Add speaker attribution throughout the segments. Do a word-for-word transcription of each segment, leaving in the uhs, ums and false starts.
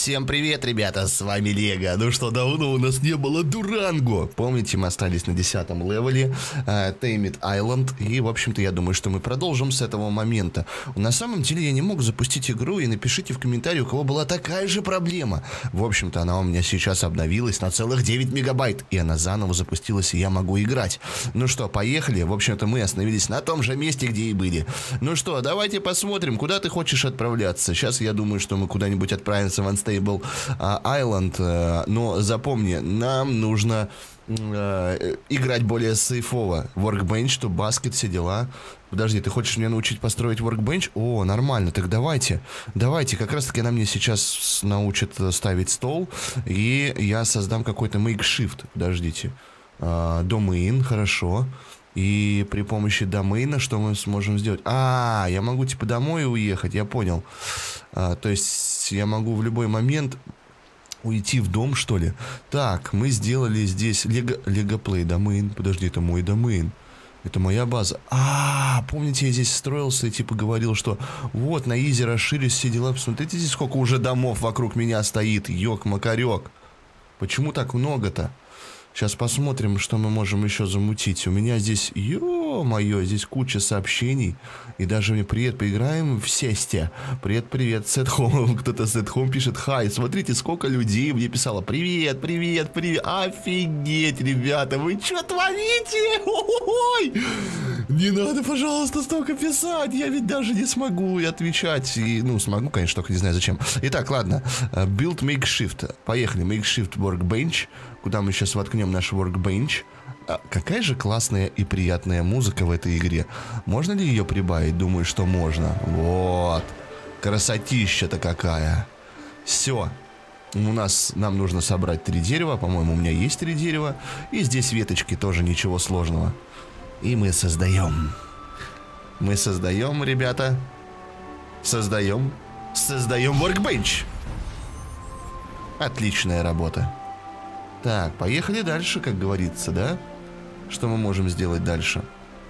Speaker 1: Всем привет, ребята, с вами Лего. Ну что, давно у нас не было Дуранго. Помните, мы остались на десятом левеле, э, Tamed Island. И, в общем-то, я думаю, что мы продолжим с этого момента. На самом деле, я не мог запустить игру. И напишите в комментарии, у кого была такая же проблема. В общем-то, она у меня сейчас обновилась на целых девять мегабайт. И она заново запустилась, и я могу играть. Ну что, поехали. В общем-то, мы остановились на том же месте, где и были. Ну что, давайте посмотрим, куда ты хочешь отправляться. Сейчас я думаю, что мы куда-нибудь отправимся в Unstable Island, но запомни, нам нужно э, играть более сейфово. Workbench, то баскет, все дела. Подожди, ты хочешь меня научить построить workbench? О, нормально, так давайте. Давайте, как раз таки она мне сейчас научит ставить стол, и я создам какой-то makeshift. Подождите. Uh, domain, хорошо. И при помощи домейна что мы сможем сделать? А, я могу типа домой уехать, я понял. А, то есть я могу в любой момент уйти в дом, что ли? Так, мы сделали здесь Лего, Лего Play домейн. Подожди, это мой домейн. Это моя база. А, помните, я здесь строился и типа говорил, что вот на изи расширюсь, все дела. Посмотрите, здесь сколько уже домов вокруг меня стоит. Ёк-макарёк. Почему так много-то? Сейчас посмотрим, что мы можем еще замутить. У меня здесь, ё-моё, здесь куча сообщений. И даже мне привет, поиграем в сесте. Привет-привет, сетхом. Кто-то сетхом пишет, хай. Смотрите, сколько людей мне писало. Привет, привет, привет. Офигеть, ребята, вы что творите? Ой! Не надо, пожалуйста, столько писать. Я ведь даже не смогу отвечать. И, ну, смогу, конечно, только не знаю зачем. Итак, ладно. Build makeshift. Поехали. Makeshift workbench. Куда мы сейчас воткнем наш workbench. А какая же классная и приятная музыка в этой игре. Можно ли ее прибавить? Думаю, что можно. Вот. Красотища-то какая. Все. У нас, нам нужно собрать три дерева. По-моему, у меня есть три дерева. И здесь веточки, тоже ничего сложного. И мы создаем. Мы создаем, ребята. Создаем. Создаем workbench. Отличная работа. Так, поехали дальше, как говорится, да? Что мы можем сделать дальше?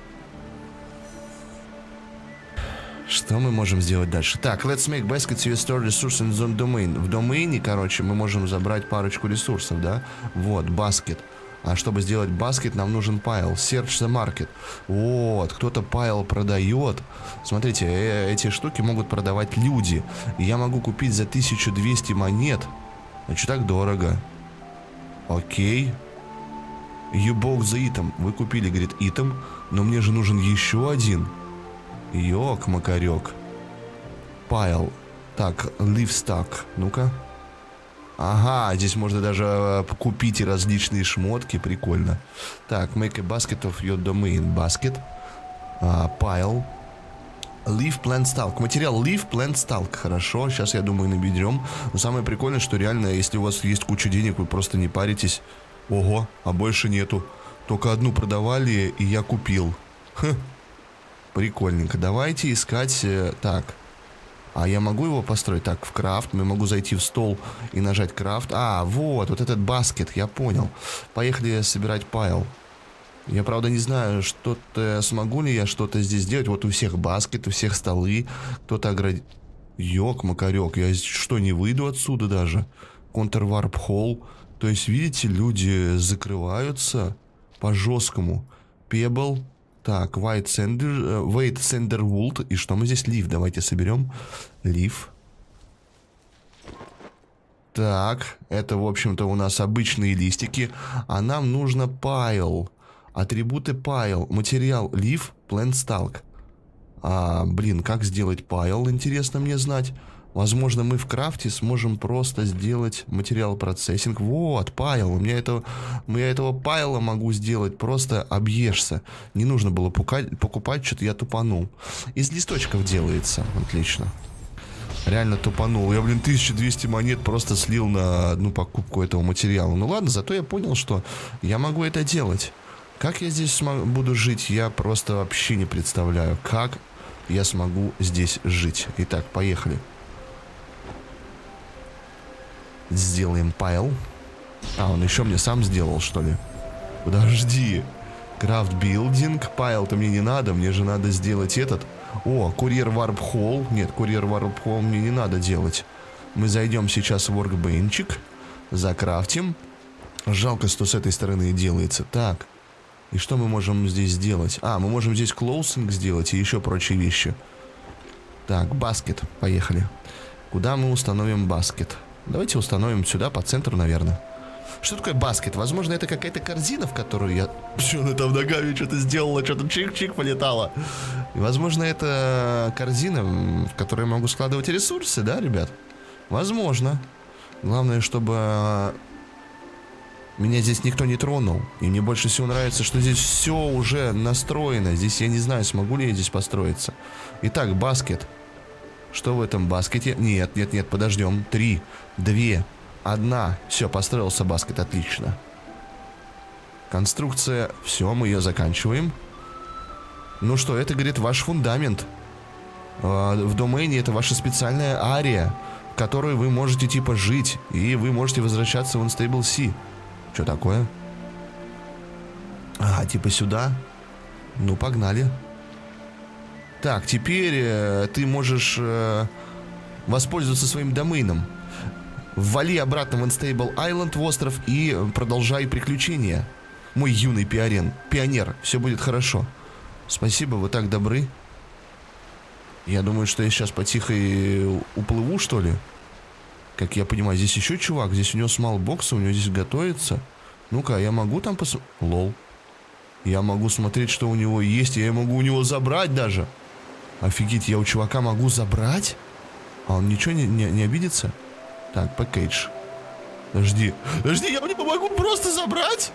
Speaker 1: Что мы можем сделать дальше? Так, let's make baskets you store resource in the domain. В домене, короче, мы можем забрать парочку ресурсов, да? Вот, баскет. А чтобы сделать баскет, нам нужен пайл. Search the market. Вот, кто-то пайл продает. Смотрите, э эти штуки могут продавать люди. И я могу купить за тысячу двести монет. Значит, так дорого. Окей. You bought the item. Вы купили, говорит, item. Но мне же нужен еще один. Ёк-макарёк. Пайл. Так, livestock. Ну-ка. Ага, здесь можно даже купить и различные шмотки. Прикольно. Так, make a basket of your domain. Basket. Uh, pile. Leaf plant stalk. Материал leaf plant stalk. Хорошо, сейчас я думаю наберем. Но самое прикольное, что реально, если у вас есть куча денег, вы просто не паритесь. Ого, а больше нету. Только одну продавали, и я купил. Хм. Прикольненько. Давайте искать. Так. А я могу его построить? Так, в крафт. Я могу зайти в стол и нажать крафт. А, вот, вот этот баскет, я понял. Поехали собирать пайл. Я, правда, не знаю, что-то смогу ли я что-то здесь сделать. Вот у всех баскет, у всех столы. Кто-то оградит. Ёк-макарёк, я что, не выйду отсюда даже? Контр-варп холл. То есть, видите, люди закрываются по-жесткому. Пебл. Так, White Sender, White Senderwood. И что мы здесь? Лив. Давайте соберем. Лив. Так, это, в общем-то, у нас обычные листики. А нам нужно пайл. Атрибуты пайл. Материал leaf, plant stalk. А, блин, как сделать пайл, интересно мне знать. Возможно, мы в крафте сможем просто сделать материал процессинг. Вот, пайл. У меня этого, я этого пайла могу сделать. Просто объешься. Не нужно было пукать, покупать, что-то я тупанул. Из листочков делается. Отлично. Реально тупанул. Я, блин, тысячу двести монет просто слил на одну покупку этого материала. Ну ладно, зато я понял, что я могу это делать. Как я здесь смогу, буду жить, я просто вообще не представляю, как я смогу здесь жить. Итак, поехали. Сделаем пайл. А, он еще мне сам сделал, что ли? Подожди. Крафт билдинг. Пайл-то мне не надо, мне же надо сделать этот. О, курьер варп холл. Нет, курьер варп холл мне не надо делать. Мы зайдем сейчас в workbench, закрафтим. Жалко, что с этой стороны делается. Так, и что мы можем здесь сделать? А, мы можем здесь closing сделать и еще прочие вещи. Так, баскет, поехали. Куда мы установим баскет? Давайте установим сюда, по центру, наверное. Что такое баскет? Возможно, это какая-то корзина, в которую я... Что она там ногами что-то сделала, что-то чик-чик полетало. И, возможно, это корзина, в которой я могу складывать ресурсы, да, ребят? Возможно. Главное, чтобы меня здесь никто не тронул. И мне больше всего нравится, что здесь все уже настроено. Здесь я не знаю, смогу ли я здесь построиться. Итак, баскет. Что в этом баскете? Нет, нет, нет, подождем. Три, две, одна. Все, построился баскет, отлично. Конструкция. Все, мы ее заканчиваем. Ну что, это, говорит, ваш фундамент. В домене это ваша специальная ария, в которой вы можете типа жить. И вы можете возвращаться в Unstable Sea. Что такое? А, типа сюда. Ну, погнали. Так, теперь э, ты можешь э, воспользоваться своим доменом. Ввали обратно в Unstable Island, в остров, и продолжай приключения. Мой юный пионер, пионер, все будет хорошо. Спасибо, вы так добры. Я думаю, что я сейчас потихо уплыву, что ли. Как я понимаю, здесь еще чувак. Здесь у него смалбокс, у него здесь готовится. Ну-ка, я могу там посмотреть? Лол. Я могу смотреть, что у него есть. Я могу у него забрать даже. Офигеть, я у чувака могу забрать? А он ничего не, не, не обидится? Так, пакетж. Подожди. Подожди, я мне могу просто забрать?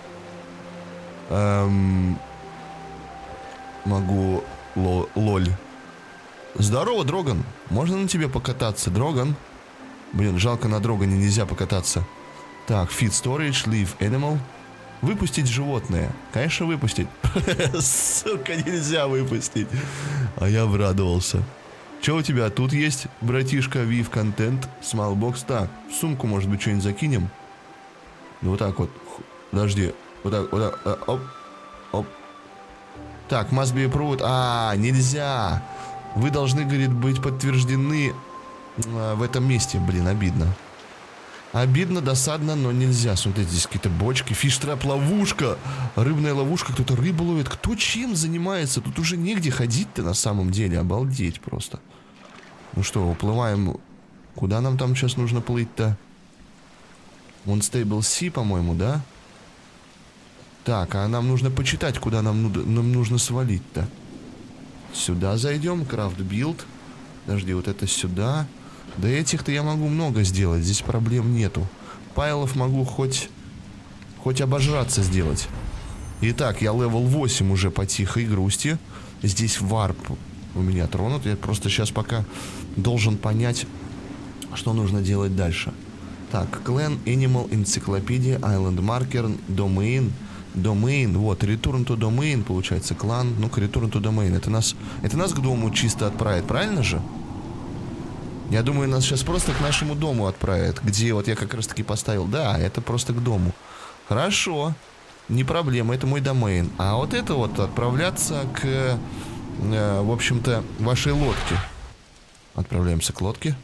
Speaker 1: Эм... Могу... Ло, лоль. Здорово, Дроган. Можно на тебе покататься, Дроган? Блин, жалко, на Дрогане нельзя покататься. Так, feed storage, leave animal. Выпустить животное. Конечно, выпустить. Сука, нельзя выпустить. А я обрадовался. Что у тебя тут есть, братишка? Viv контент, smallbox. Так, в сумку, может быть, что-нибудь закинем? Ну, вот так вот. Подожди. Вот так, вот так. Оп. Оп. Так, must be approved. А, нельзя. Вы должны, говорит, быть подтверждены в этом месте. Блин, обидно. Обидно, досадно, но нельзя. Смотрите, здесь какие-то бочки. Фиш-трап, ловушка. Рыбная ловушка. Кто-то рыбу ловит. Кто чем занимается? Тут уже негде ходить-то на самом деле. Обалдеть просто. Ну что, уплываем. Куда нам там сейчас нужно плыть-то? Unstable Sea, по-моему, да? Так, а нам нужно почитать, куда нам, нам нужно свалить-то. Сюда зайдем. Крафт билд. Подожди, вот это сюда. Да этих-то я могу много сделать. Здесь проблем нету. Пайлов могу хоть... Хоть обожраться сделать. Итак, я левел восемь уже по тихой грусти. Здесь варп у меня тронут. Я просто сейчас пока должен понять, что нужно делать дальше. Так, клан, Animal, энциклопедия, Island Marker, Domain. Domain, вот, Return to Domain, получается, клан. Ну-ка, Return to Domain. Это нас, это нас к дому чисто отправит, правильно же? Я думаю, нас сейчас просто к нашему дому отправят. Где вот я как раз таки поставил. Да, это просто к дому. Хорошо. Не проблема, это мой домен. А вот это вот отправляться к, э, в общем-то, вашей лодке. Отправляемся к лодке.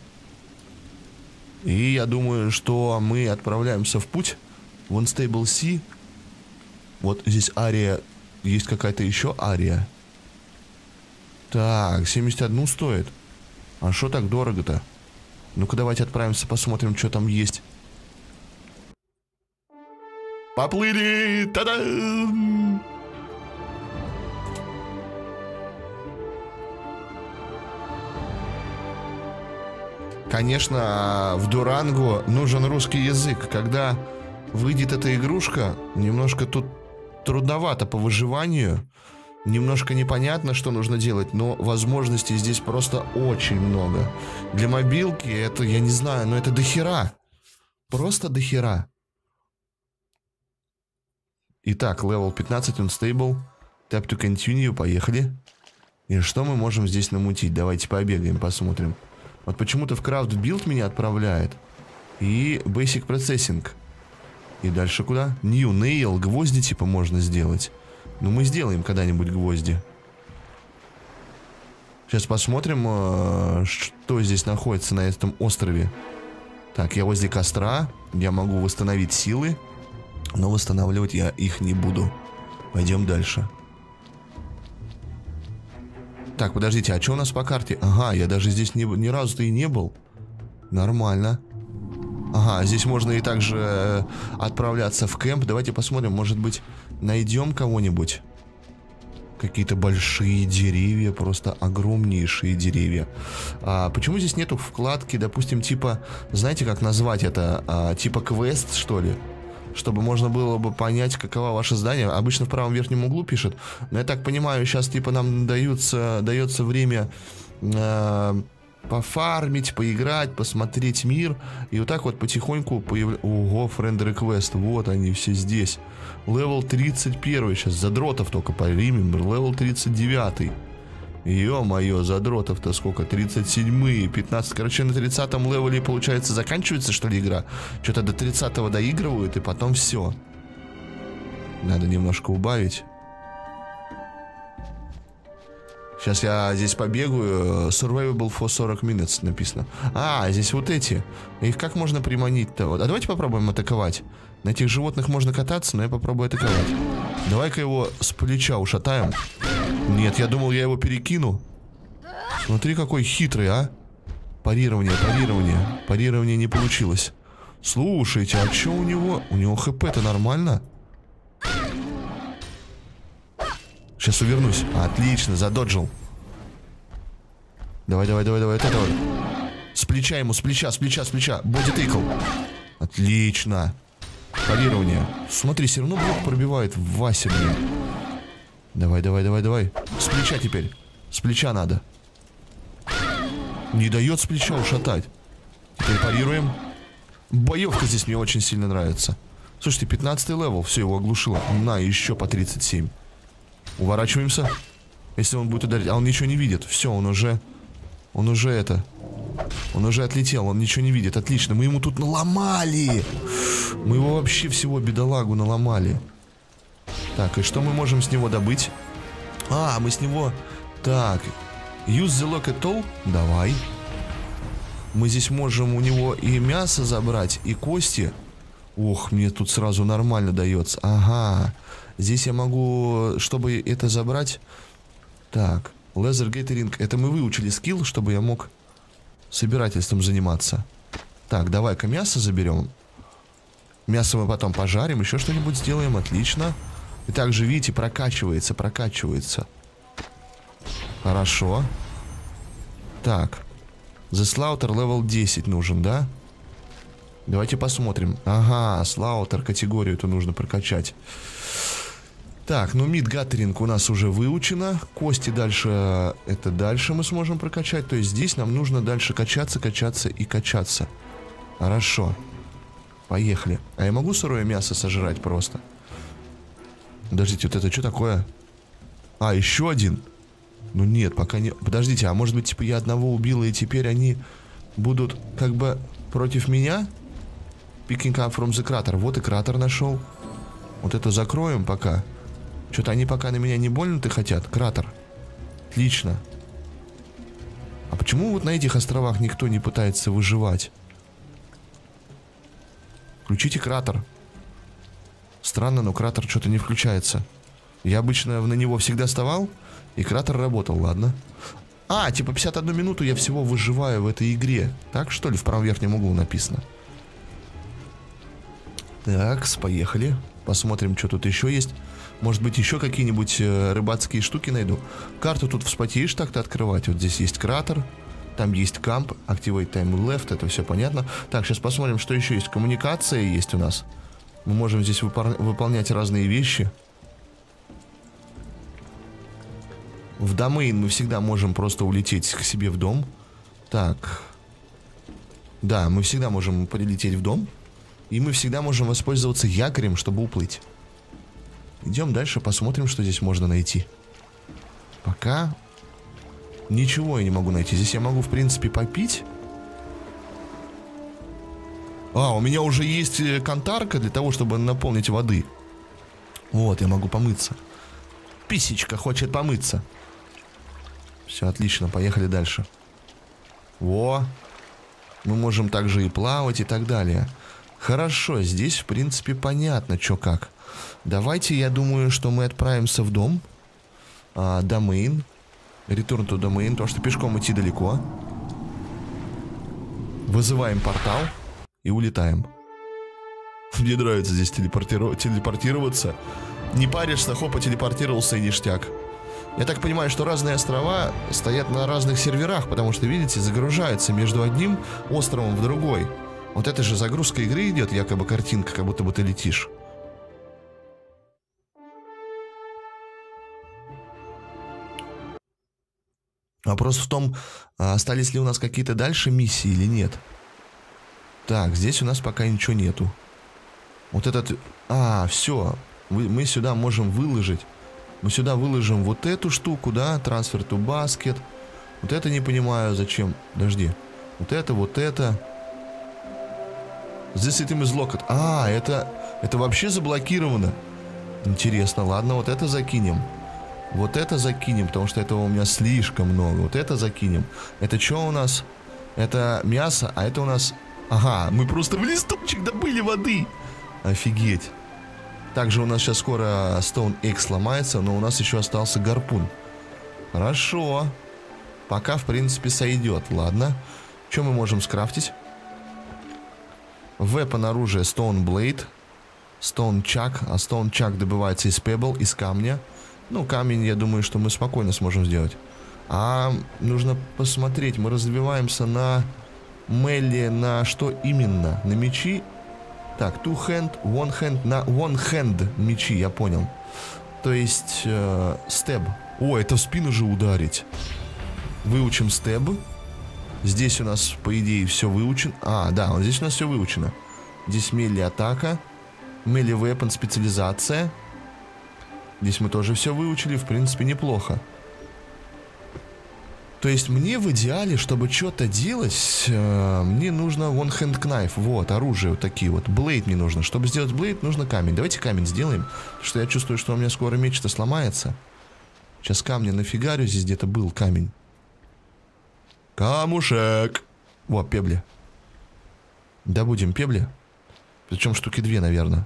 Speaker 1: И я думаю, что мы отправляемся в путь в Unstable Sea. Вот здесь ария. Есть какая-то еще ария. Так, семьдесят один стоит. А что так дорого-то? Ну-ка, давайте отправимся, посмотрим, что там есть. Поплыли! Та-дам! Конечно, в Дуранго нужен русский язык. Когда выйдет эта игрушка, немножко тут трудновато по выживанию. Немножко непонятно, что нужно делать, но возможностей здесь просто очень много. Для мобилки это, я не знаю, но это дохера. Просто дохера. Итак, левел пятнадцать, unstable. Tap to continue, поехали. И что мы можем здесь намутить? Давайте побегаем, посмотрим. Вот почему-то в Craft Build меня отправляет. И Basic Processing. И дальше куда? New Nail, гвозди типа можно сделать. Ну, мы сделаем когда-нибудь гвозди. Сейчас посмотрим, что здесь находится на этом острове. Так, я возле костра. Я могу восстановить силы. Но восстанавливать я их не буду. Пойдем дальше. Так, подождите, а что у нас по карте? Ага, я даже здесь ни, ни разу-то и не был. Нормально. Ага, здесь можно и также отправляться в кемп. Давайте посмотрим, может быть, найдем кого-нибудь. Какие-то большие деревья, просто огромнейшие деревья. А почему здесь нету вкладки, допустим, типа, знаете, как назвать это? А, типа квест, что ли? Чтобы можно было бы понять, каково ваше здание. Обычно в правом верхнем углу пишет. Но я так понимаю, сейчас типа нам даются, дается время э, пофармить, поиграть, посмотреть мир. И вот так вот потихоньку появляется... Ого, френд реквест. Вот они все здесь. Левел тридцать один. Сейчас задротов только по ремембер. Левел тридцать девять. Ё-моё, задротов-то сколько? тридцать семь, пятнадцать. Короче, на тридцатом левеле, получается, заканчивается, что ли, игра? Что-то до тридцатого доигрывают, и потом все. Надо немножко убавить. Сейчас я здесь побегаю. Survivable for сорок minutes написано. А, здесь вот эти. Их как можно приманить-то? Вот. А давайте попробуем атаковать. На этих животных можно кататься, но я попробую атаковать. Давай-ка его с плеча ушатаем. Нет, я думал, я его перекину. Смотри, какой хитрый, а. Парирование, парирование. Парирование не получилось. Слушайте, а что у него? У него хп-то нормально? Сейчас увернусь. Отлично, задоджил. Давай, давай, давай, давай. Вот это вот. С плеча ему, с плеча, с плеча, с плеча. Боди тыкл. Отлично. Парирование. Смотри, все равно блок пробивает в Васе, блин. Давай, давай, давай, давай. С плеча теперь. С плеча надо. Не дает с плеча ушатать. Теперь парируем. Боевка здесь мне очень сильно нравится. Слушайте, пятнадцатый левел. Все, его оглушило. На, еще по тридцать семь. Уворачиваемся. Если он будет ударить. А он ничего не видит. Все, он уже... Он уже это... Он уже отлетел, он ничего не видит. Отлично, мы ему тут наломали. Мы его вообще всего бедолагу наломали. Так, и что мы можем с него добыть? А, мы с него... Так, use the locket tool. Давай. Мы здесь можем у него и мясо забрать, и кости. Ох, мне тут сразу нормально дается. Ага. Здесь я могу, чтобы это забрать... Так, Laser Gathering. Это мы выучили скилл, чтобы я мог собирательством заниматься. Так, давай-ка мясо заберем. Мясо мы потом пожарим, еще что-нибудь сделаем. Отлично. И также, видите, прокачивается, прокачивается. Хорошо. Так. The Slaughter level десять нужен, да? Давайте посмотрим. Ага, Slaughter категорию-то нужно прокачать. Так, ну Meat Gathering у нас уже выучено. Кости дальше, это дальше мы сможем прокачать. То есть здесь нам нужно дальше качаться, качаться и качаться. Хорошо. Поехали. А я могу сырое мясо сожрать просто? Подождите, вот это что такое? А, еще один. Ну нет, пока не... Подождите, а может быть, типа, я одного убил, и теперь они будут как бы против меня? Picking up from the crater. Вот и кратер нашел. Вот это закроем пока. Что-то они пока на меня не больно-то хотят. Кратер. Отлично. А почему вот на этих островах никто не пытается выживать? Включите кратер. Странно, но кратер что-то не включается. Я обычно на него всегда вставал, и кратер работал, ладно. А, типа пятьдесят одну минуту я всего выживаю в этой игре. Так, что ли, в правом верхнем углу написано. Так, поехали. Посмотрим, что тут еще есть. Может быть, еще какие-нибудь э, рыбацкие штуки найду. Карту тут вспотеешь так-то открывать. Вот здесь есть кратер. Там есть камп. Activate time left. Это все понятно. Так, сейчас посмотрим, что еще есть. Коммуникация есть у нас. Мы можем здесь выпор- выполнять разные вещи. В домейн мы всегда можем просто улететь к себе в дом. Так. Да, мы всегда можем прилететь в дом. И мы всегда можем воспользоваться якорем, чтобы уплыть. Идем дальше, посмотрим, что здесь можно найти. Пока ничего я не могу найти. Здесь я могу, в принципе, попить. А, у меня уже есть кантарка для того, чтобы наполнить воды. Вот, я могу помыться. Писечка хочет помыться. Все, отлично, поехали дальше. Во! Мы можем также и плавать, и так далее. Хорошо, здесь, в принципе, понятно, что как. Давайте, я думаю, что мы отправимся в дом. А, domain. Return to domain, потому что пешком идти далеко. Вызываем портал и улетаем. Мне нравится здесь телепортиров... телепортироваться. Не паришься, хопа, телепортировался и ништяк. Я так понимаю, что разные острова стоят на разных серверах, потому что, видите, загружаются между одним островом в другой. Вот это же загрузка игры идет, якобы картинка, как будто бы ты летишь. Вопрос в том, остались ли у нас какие-то дальше миссии или нет. Так, здесь у нас пока ничего нету. Вот этот... А, все. Мы сюда можем выложить. Мы сюда выложим вот эту штуку, да? Transfer to basket. Вот это не понимаю, зачем. Подожди. Вот это, вот это. Здесь этим из локот. А, это... Это вообще заблокировано. Интересно. Ладно, вот это закинем. Вот это закинем, потому что этого у меня слишком много. Вот это закинем. Это что у нас? Это мясо, а это у нас... Ага, мы просто в листочек добыли воды. Офигеть. Также у нас сейчас скоро Stone Egg сломается, но у нас еще остался гарпун. Хорошо. Пока, в принципе, сойдет. Ладно. Что мы можем скрафтить? Weapon оружие Stone Blade. Stone Chuck. А Stone Chuck добывается из Pebble, из камня. Ну, камень, я думаю, что мы спокойно сможем сделать. А нужно посмотреть. Мы развиваемся на мелли, на что именно? На мечи? Так, two hand, one hand, на one hand мечи, я понял. То есть, э, стеб. О, это в спину же ударить. Выучим стеб. Здесь у нас, по идее, все выучено. А, да, вот здесь у нас все выучено. Здесь мелли атака. Мелли weapon специализация. Здесь мы тоже все выучили, в принципе, неплохо. То есть мне в идеале, чтобы что-то делать, э, мне нужно one hand knife. Вот, оружие вот такие вот. Блейд мне нужно. Чтобы сделать блейд, нужно камень. Давайте камень сделаем. Потому что я чувствую, что у меня скоро меч-то сломается. Сейчас камня нафигарю. Здесь где-то был камень. Камушек. Во, пебли. Добудем пебли. Причем штуки две, наверное.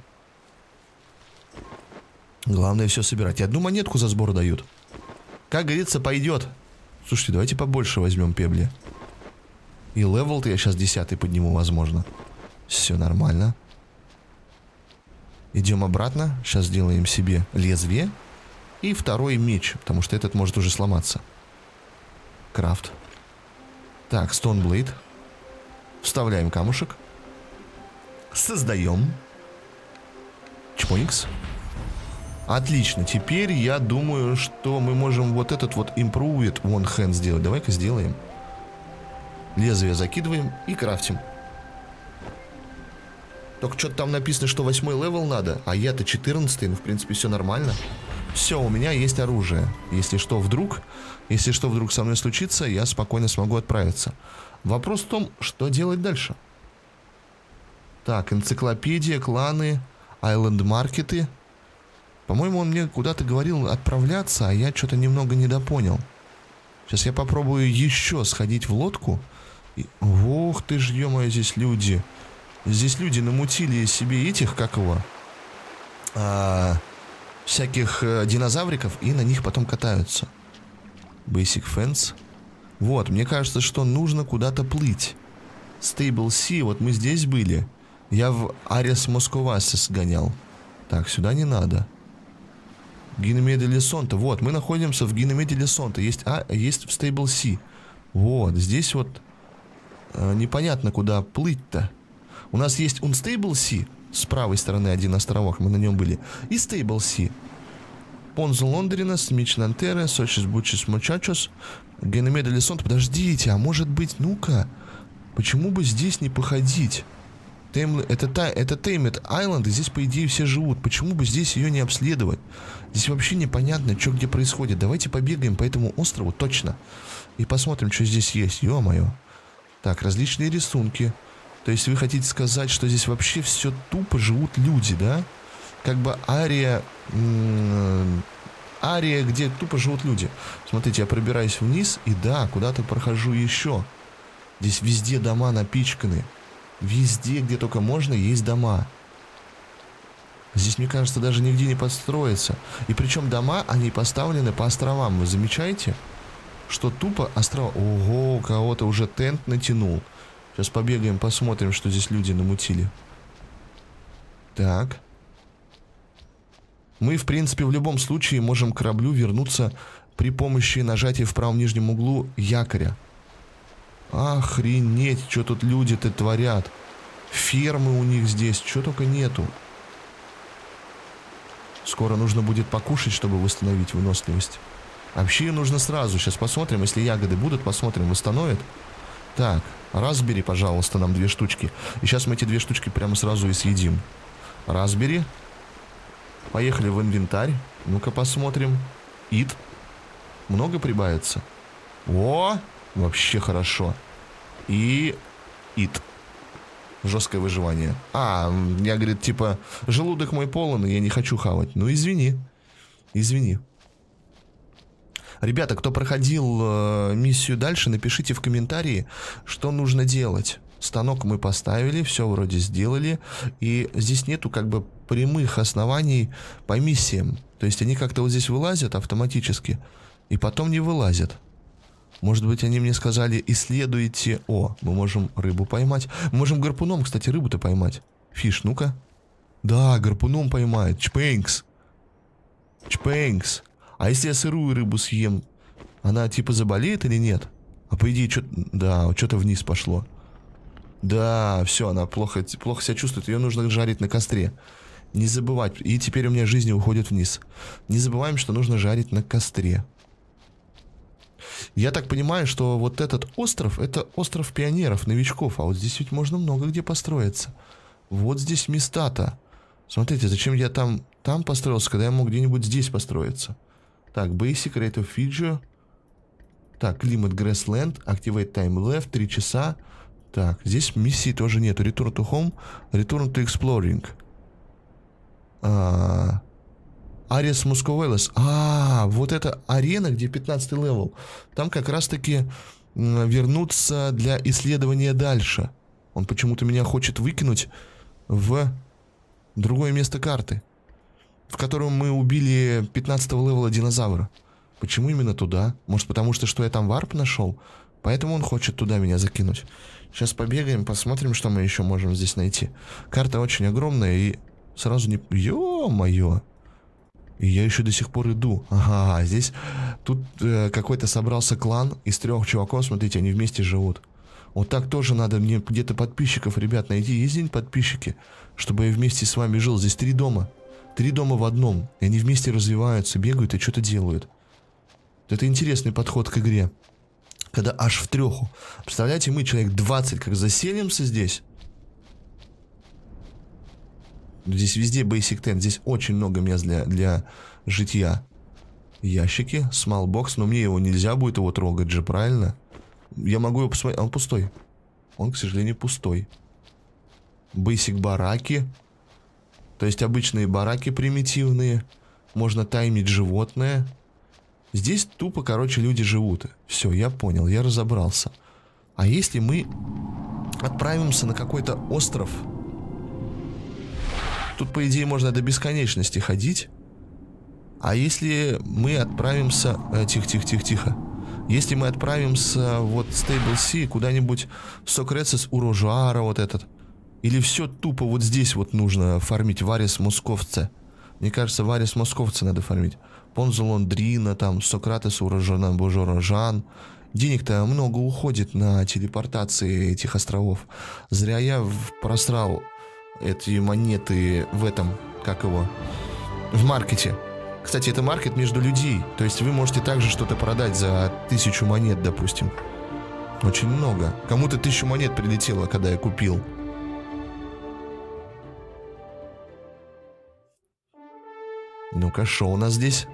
Speaker 1: Главное все собирать. И одну монетку за сбор дают. Как говорится, пойдет. Слушайте, давайте побольше возьмем пебли. И левел-то я сейчас десятый подниму, возможно. Все нормально. Идем обратно. Сейчас сделаем себе лезвие. И второй меч, потому что этот может уже сломаться. Крафт. Так, Stone Blade. Вставляем камушек. Создаем. Чпоникс. Отлично, теперь я думаю, что мы можем вот этот вот Improved One Hand сделать. Давай-ка сделаем. Лезвие закидываем и крафтим. Только что-то там написано, что восьмой левел надо, а я-то четырнадцатый, ну в принципе все нормально. Все, у меня есть оружие. Если что вдруг, если что вдруг со мной случится, я спокойно смогу отправиться. Вопрос в том, что делать дальше. Так, энциклопедия, кланы, айленд-маркеты. По-моему, он мне куда-то говорил отправляться, а я что-то немного недопонял. Сейчас я попробую еще сходить в лодку. И... Ох ты ж, ё-моё, здесь люди. Здесь люди намутили себе этих, как его, а, всяких а, динозавриков, и на них потом катаются. Basic Fence. Вот, мне кажется, что нужно куда-то плыть. Stable Sea, вот мы здесь были. Я в Арес Москвасе сгонял. Так, сюда не надо. Гинемеде Лесонта. Вот, мы находимся в Гинемеде Лесонта. Есть, а, есть в Stable Sea. Вот, здесь вот э, непонятно, куда плыть-то. У нас есть Unstable Sea. С правой стороны один островок, мы на нем были. И Stable Sea. Понзо Лондринас, Мич Нантере, Сочис Бучис Мочачос, Гинемеде Лесонта. Подождите, а может быть, ну-ка, почему бы здесь не походить? Тейм, это, та, это Теймет Айленд, и здесь, по идее, все живут. Почему бы здесь ее не обследовать? Здесь вообще непонятно, что где происходит. Давайте побегаем по этому острову, точно. И посмотрим, что здесь есть. Ё-моё. Так, различные рисунки. То есть вы хотите сказать, что здесь вообще все тупо живут люди, да? Как бы Ария... Ария, где тупо живут люди. Смотрите, я пробираюсь вниз, и да, куда-то прохожу еще. Здесь везде дома напичканы. Везде, где только можно, есть дома. Здесь, мне кажется, даже нигде не подстроиться. И причем дома, они поставлены по островам. Вы замечаете? Что тупо острова... Ого, кого-то уже тент натянул. Сейчас побегаем, посмотрим, что здесь люди намутили. Так. Мы, в принципе, в любом случае можем к кораблю вернуться при помощи нажатия в правом нижнем углу якоря. Охренеть, что тут люди-то творят. Фермы у них здесь, что только нету. Скоро нужно будет покушать, чтобы восстановить выносливость. Вообще нужно сразу. Сейчас посмотрим, если ягоды будут, посмотрим, восстановят. Так, разбери, пожалуйста, нам две штучки. И сейчас мы эти две штучки прямо сразу и съедим. Разбери. Поехали в инвентарь. Ну-ка посмотрим. Ит. Много прибавится? О, вообще хорошо. И ит. Жесткое выживание. А, я, говорит, типа, желудок мой полон, и я не хочу хавать. Ну, извини. Извини. Ребята, кто проходил э, миссию дальше, напишите в комментарии, что нужно делать. Станок мы поставили, все вроде сделали. И здесь нету как бы прямых оснований по миссиям. То есть они как-то вот здесь вылазят автоматически, и потом не вылазят. Может быть, они мне сказали, исследуйте... О, мы можем рыбу поймать. Мы можем гарпуном, кстати, рыбу-то поймать. Фиш, ну-ка. Да, гарпуном поймает. Чпэнкс. Чпэнкс. А если я сырую рыбу съем, она типа заболеет или нет? А по идее, что... Да, что-то вниз пошло. Да, все, она плохо, плохо себя чувствует. Ее нужно жарить на костре. Не забывать. И теперь у меня жизнь уходит вниз. Не забываем, что нужно жарить на костре. Я так понимаю, что вот этот остров, это остров пионеров, новичков. А вот здесь ведь можно много где построиться. Вот здесь места-то. Смотрите, зачем я там, там построился, когда я мог где-нибудь здесь построиться. Так, Basic Rate of Feature. Так, Climate Grassland. Activate Time Left. три часа. Так, здесь миссии тоже нету. Return to Home. Return to Exploring. А... Арес Мусковелес. А, вот эта арена, где пятнадцатый левел. Там как раз-таки вернуться для исследования дальше. Он почему-то меня хочет выкинуть в другое место карты, в котором мы убили пятнадцатого левела динозавра. Почему именно туда? Может, потому что, что я там варп нашел? Поэтому он хочет туда меня закинуть. Сейчас побегаем, посмотрим, что мы еще можем здесь найти. Карта очень огромная и сразу не... Ё-моё! И я еще до сих пор иду. Ага, здесь... Тут э, какой-то собрался клан из трех чуваков. Смотрите, они вместе живут. Вот так тоже надо мне где-то подписчиков, ребят, найти. Есть где-нибудь подписчики? Чтобы я вместе с вами жил. Здесь три дома. Три дома в одном. И они вместе развиваются, бегают и что-то делают. Это интересный подход к игре. Когда аж в треху. Представляете, мы человек двадцать как заселимся здесь. Здесь везде Basic Tent. Здесь очень много мест для, для житья. Ящики, small box. Но мне его нельзя будет его трогать же, правильно? Я могу его посмотреть. Он пустой. Он, к сожалению, пустой. Basic бараки. То есть обычные бараки примитивные. Можно таймить животное. Здесь тупо, короче, люди живут. Все, я понял, я разобрался. А если мы отправимся на какой-то остров... Тут, по идее, можно до бесконечности ходить. А если мы отправимся... Тихо-тихо-тихо-тихо. Если мы отправимся вот в Stable Sea, куда-нибудь в Сокрецес Урожара вот этот. Или все тупо вот здесь вот нужно фармить Варис Московце. Мне кажется, Варис Московце надо фармить. Понзулон Дрина, там, Сократес Урожана Божорожан. Денег-то много уходит на телепортации этих островов. Зря я просрал... эти монеты в этом, как его, в маркете. Кстати, это маркет между людей. То есть вы можете также что-то продать за тысячу монет, допустим. Очень много. Кому-то тысячу монет прилетело, когда я купил. Ну-ка, что у нас здесь?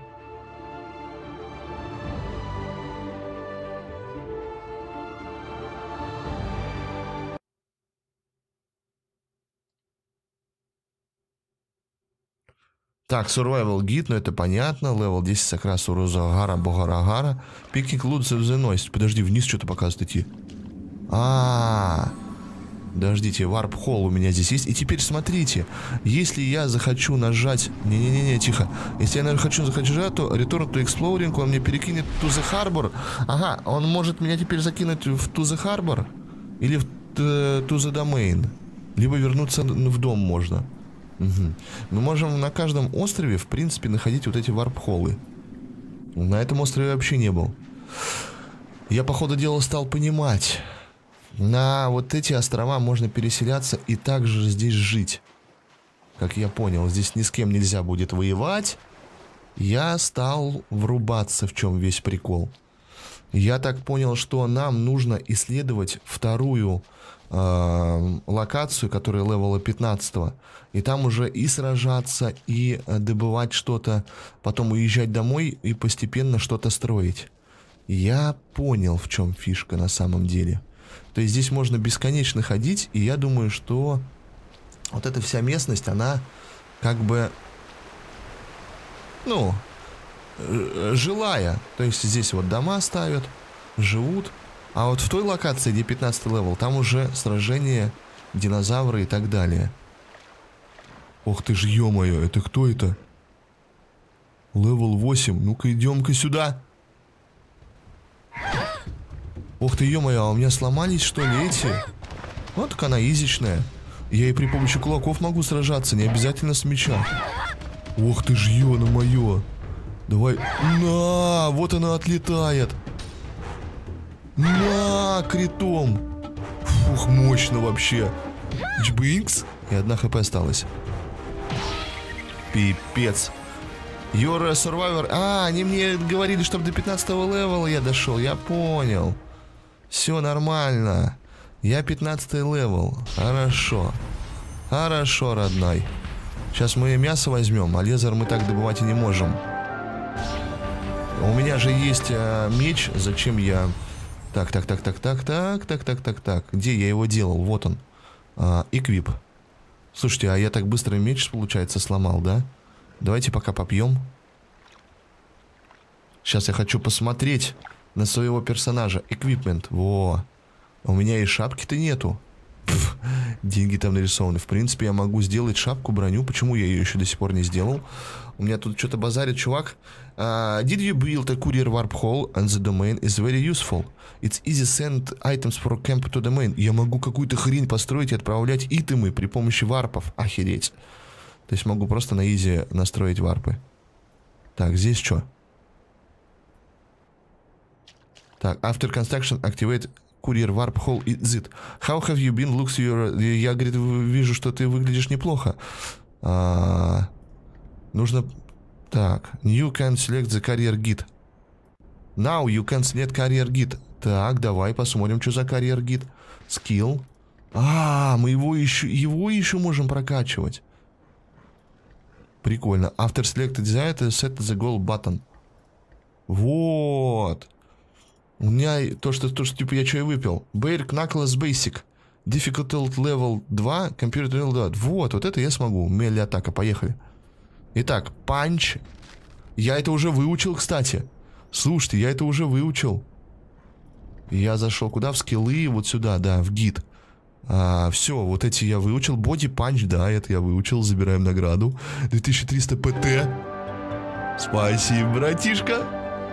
Speaker 1: Так, survival guide, ну это понятно. Level десять Сакрас Урузагара Богарагара. Picking loot the noise. Подожди, вниз что-то показывает идти. А, -а, а. Подождите, варп холл у меня здесь есть. И теперь смотрите, если я захочу нажать... Не-не-не, тихо. Если я хочу захочу нажать, то Return to Exploring, он мне перекинет to the Harbor. Ага, он может меня теперь закинуть в to the Harbor или в to the Domain. Либо вернуться в дом можно. Угу. Мы можем на каждом острове, в принципе, находить вот эти варп-холлы. На этом острове вообще не был. Я, по ходу дела, стал понимать... На вот эти острова можно переселяться и также здесь жить. Как я понял, здесь ни с кем нельзя будет воевать. Я стал врубаться, в чем весь прикол. Я так понял, что нам нужно исследовать вторую э, локацию, которая левела пятнадцать. И там уже и сражаться, и добывать что-то, потом уезжать домой и постепенно что-то строить. Я понял, в чем фишка на самом деле. То есть здесь можно бесконечно ходить, и я думаю, что вот эта вся местность, она как бы, ну, жилая. То есть здесь вот дома ставят, живут. А вот в той локации, где пятнадцатый левел, там уже сражения, динозавры и так далее. Ох ты ж, ё-моё, это кто это? Левел восемь, ну-ка идем-ка сюда. Ох ты, ё-моё, а у меня сломались, что ли, эти? Вот так она изичная. Я и при помощи кулаков могу сражаться, не обязательно с меча. Ох ты ж, ё-моё. Давай. На, вот она отлетает. На, критом. Фух, мощно вообще. Чбинкс. И одна хп осталась. Пипец. You're a survivor. А, они мне говорили, чтобы до пятнадцатого левела я дошел. Я понял. Все нормально. Я пятнадцатый левел. Хорошо. Хорошо, родной. Сейчас мы мясо возьмем, а лезер мы так добывать и не можем. У меня же есть а, меч. Зачем я... Так, так, так, так, так, так, так, так, так, так. Где я его делал? Вот он. А, эквип. Слушайте, а я так быстро меч, получается, сломал, да? Давайте пока попьем. Сейчас я хочу посмотреть на своего персонажа. Эквипмент. Во. У меня и шапки-то нету. Пф, деньги там нарисованы. В принципе, я могу сделать шапку, броню. Почему я ее еще до сих пор не сделал? У меня тут что-то базарит чувак. Uh, did you build a courier warp hole on the domain? Is very useful. It's easy send items for camp to domain. Я могу какую-то хрень построить и отправлять итемы при помощи варпов. Охереть. То есть могу просто на изи настроить варпы. Так, здесь что? Так, after construction activate courier warp hole is it. How have you been? Looks your... Я, говорит, вижу, что ты выглядишь неплохо. А... Нужно... Так, you can select the career guide. Now you can select career guide. Так, давай посмотрим, что за career guide. Skill. А, мы его еще, его еще можем прокачивать. Прикольно. After selected design, set the goal button. Вот. У меня то, что, то, что типа я что и выпил. Bear Knuckles Basic. Difficult level два. Computer level два. Вот, вот это я смогу. Мелли атака, поехали. Итак, панч. Я это уже выучил, кстати. Слушайте, я это уже выучил. Я зашел куда? В скиллы, вот сюда, да, в гид. А, все, вот эти я выучил. Боди панч, да, это я выучил. Забираем награду. две тысячи триста ПТ. Спасибо, братишка.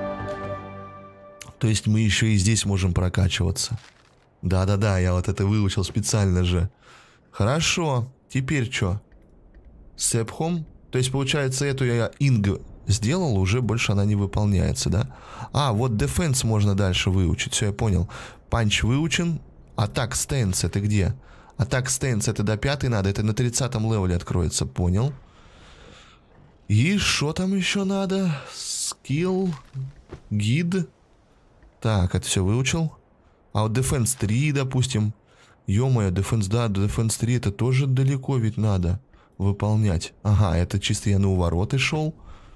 Speaker 1: То есть мы еще и здесь можем прокачиваться. Да-да-да, я вот это выучил специально же. Хорошо. Теперь что? Сэпхом. То есть, получается, эту я инг сделал, уже больше она не выполняется, да? А, вот дефенс можно дальше выучить. Все, я понял. Панч выучен. Атак стэнс это где? Атак стэнс это до пятой надо. Это на тридцатом левеле откроется. Понял. И что там еще надо? Скилл. Гид. Так, это все выучил. А вот дефенс три, допустим. Ё-моё, дефенс, да, дефенс три это тоже далеко ведь надо выполнять. Ага, это чисто я на увороты шел.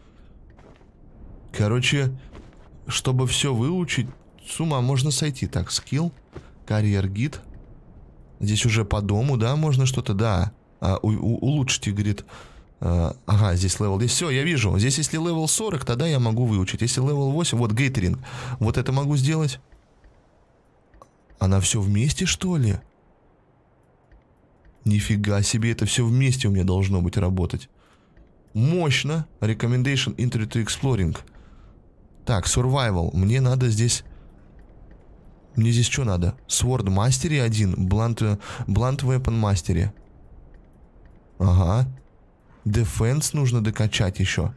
Speaker 1: Короче, чтобы все выучить, с ума можно сойти. Так, скилл, карьер гид. Здесь уже по дому, да, можно что-то, да. А, у, у, улучшите, говорит, А, ага, здесь левел. Здесь все, я вижу. Здесь если левел сорок, тогда я могу выучить. Если левел восемь, вот гейтеринг. Вот это могу сделать. Она все вместе, что ли? Нифига себе, это все вместе у меня должно быть работать. Мощно. Recommendation Intro to Exploring. Так, Survival. Мне надо здесь... Мне здесь что надо? Sword Mastery один. Blunt, Blunt Weapon Mastery. Ага. Defense нужно докачать еще.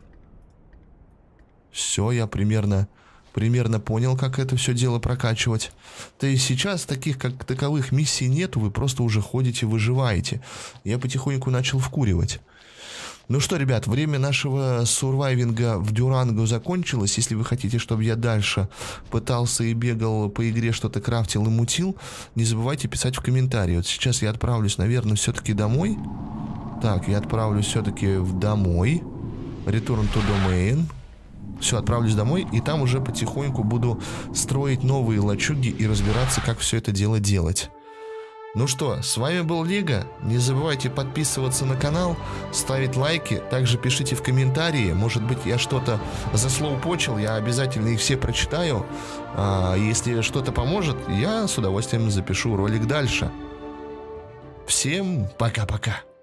Speaker 1: Все, я примерно... Примерно понял, как это все дело прокачивать. То есть сейчас таких, как таковых, миссий нету, вы просто уже ходите, выживаете. Я потихоньку начал вкуривать. Ну что, ребят, время нашего сурвайвинга в Дюранго закончилось. Если вы хотите, чтобы я дальше пытался и бегал по игре, что-то крафтил и мутил, не забывайте писать в комментарии. Вот сейчас я отправлюсь, наверное, все-таки домой. Так, я отправлюсь все-таки в домой. Return to domain. Все, отправлюсь домой, и там уже потихоньку буду строить новые лачуги и разбираться, как все это дело делать. Ну что, с вами был Лего. Не забывайте подписываться на канал, ставить лайки. Также пишите в комментарии. Может быть, я что-то заслоупочил, я обязательно их все прочитаю. А если что-то поможет, я с удовольствием запишу ролик дальше. Всем пока-пока.